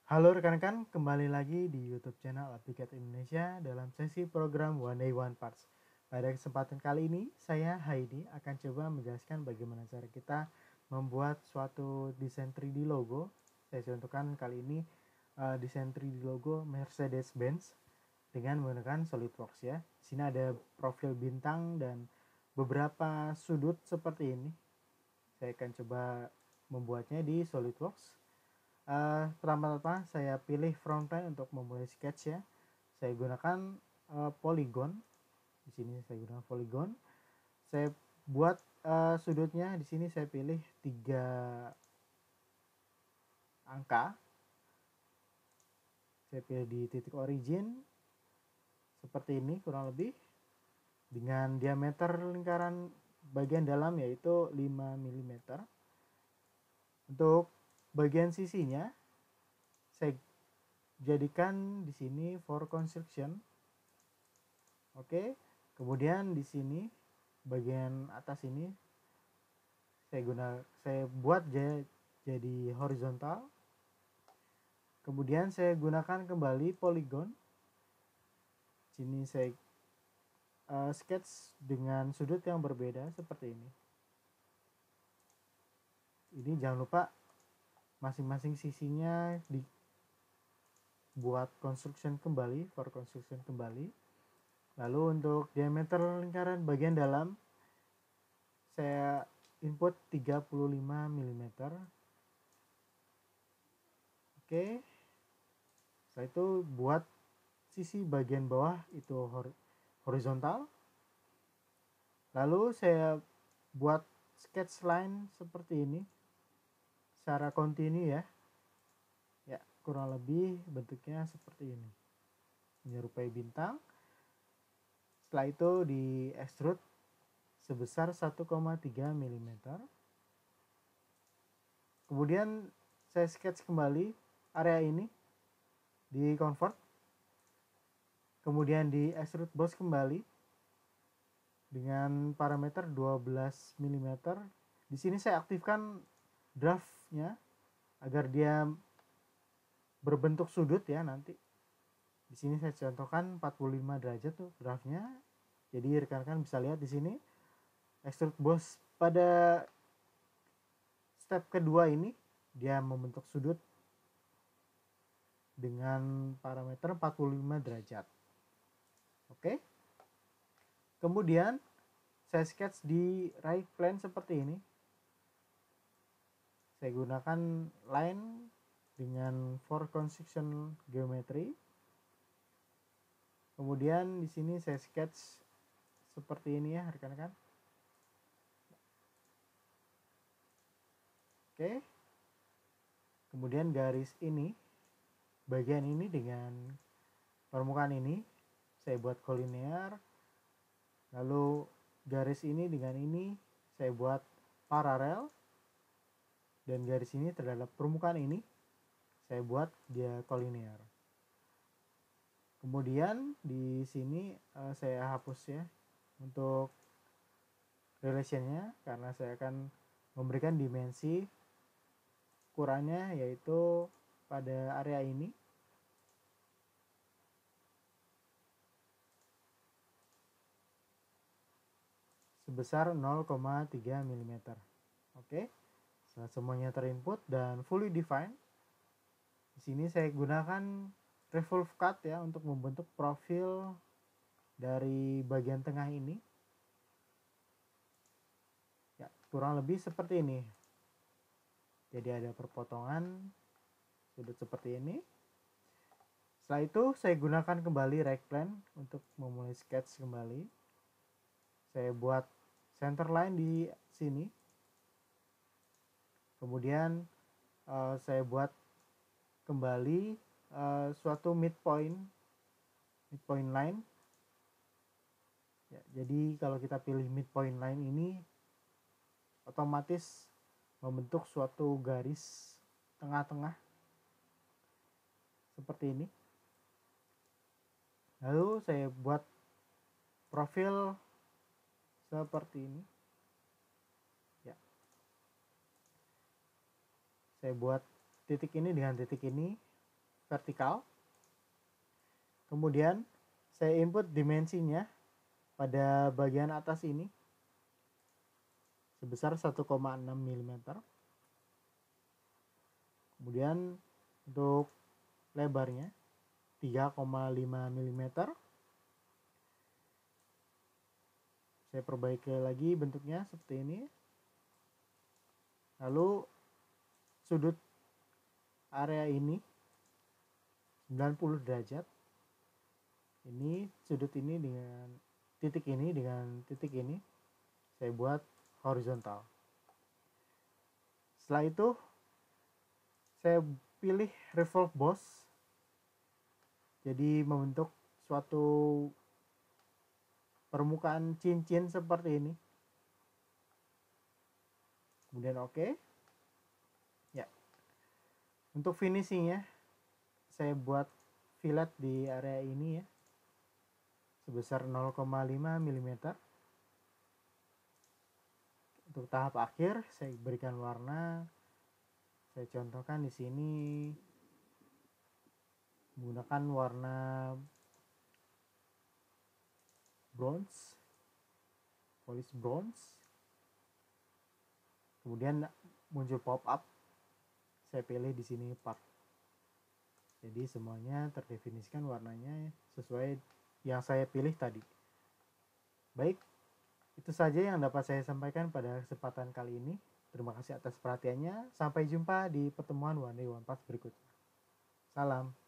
Halo rekan-rekan, kembali lagi di YouTube channel AppDicat Indonesia dalam sesi program One Day One Parts. Pada kesempatan kali ini, saya Heidi akan coba menjelaskan bagaimana cara kita membuat suatu desain 3D logo. Saya contohkan kali ini desain 3D logo Mercedes-Benz dengan menggunakan SolidWorks ya. Di sini ada profil bintang dan beberapa sudut seperti ini. Saya akan coba membuatnya di SolidWorks. Pertama-tama saya pilih frontline untuk memulai sketch ya. Saya gunakan polygon. Di sini saya gunakan polygon. Saya buat sudutnya di sini saya pilih 3 angka. Saya pilih di titik origin seperti ini kurang lebih dengan diameter lingkaran bagian dalam yaitu 5 mm. Untuk bagian sisinya saya jadikan di sini for construction. Oke. Kemudian di sini bagian atas ini saya buat jadi horizontal. Kemudian saya gunakan kembali polygon. Sini saya sketch dengan sudut yang berbeda seperti ini. Ini jangan lupa masing-masing sisinya dibuat construction kembali, for construction kembali. Lalu untuk diameter lingkaran bagian dalam saya input 35 mm. Oke. Setelah itu buat sisi bagian bawah itu horizontal. Lalu saya buat sketch line seperti ini secara kontinu ya. Ya, kurang lebih bentuknya seperti ini. Menyerupai bintang. Setelah itu di extrude sebesar 1,3 mm. Kemudian saya sketch kembali area ini di convert. Kemudian di extrude boss kembali dengan parameter 12 mm. Di sini saya aktifkan draftnya agar dia berbentuk sudut ya nanti. Di sini saya contohkan 45 derajat tuh draftnya. Jadi rekan-rekan bisa lihat di sini extrude boss pada step kedua ini dia membentuk sudut dengan parameter 45 derajat. Oke. Kemudian saya sketch di right plane seperti ini. Saya gunakan line dengan for construction geometry. Kemudian di sini saya sketch seperti ini ya rekan-rekan. Oke. Kemudian garis ini, bagian ini dengan permukaan ini saya buat kolinear. Lalu garis ini dengan ini saya buat paralel. Dan garis ini terhadap permukaan ini saya buat dia kolinear. Kemudian di sini saya hapus ya untuk relationnya karena saya akan memberikan dimensi ukurannya yaitu pada area ini. Sebesar 0,3 mm. Oke. Setelah semuanya terinput dan fully defined, di sini saya gunakan revolve cut ya untuk membentuk profil dari bagian tengah ini. Ya, kurang lebih seperti ini. Jadi ada perpotongan sudut seperti ini. Setelah itu saya gunakan kembali right plane untuk memulai sketch kembali. Saya buat center line di sini. Kemudian saya buat kembali suatu midpoint line. Ya, jadi kalau kita pilih midpoint line ini otomatis membentuk suatu garis tengah-tengah seperti ini. Lalu saya buat profil seperti ini. Ya. Saya buat titik ini dengan titik ini. vertikal. Kemudian saya input dimensinya pada bagian atas ini sebesar 1,6 mm. Kemudian untuk lebarnya 3,5 mm. Saya perbaiki lagi bentuknya seperti ini. Lalu sudut area ini 90 derajat. Ini sudut ini dengan titik ini saya buat horizontal. Setelah itu saya pilih revolve boss, jadi membentuk suatu permukaan cincin seperti ini. Kemudian oke. Ya, untuk finishingnya saya buat fillet di area ini ya, sebesar 0,5 mm. Untuk tahap akhir saya berikan warna. Saya contohkan di sini menggunakan warna bronze, polish bronze. Kemudian muncul pop up. Saya pilih di sini part. Jadi semuanya terdefinisikan warnanya sesuai yang saya pilih tadi. Baik, itu saja yang dapat saya sampaikan pada kesempatan kali ini. Terima kasih atas perhatiannya. Sampai jumpa di pertemuan One Day One Parts berikutnya. Salam.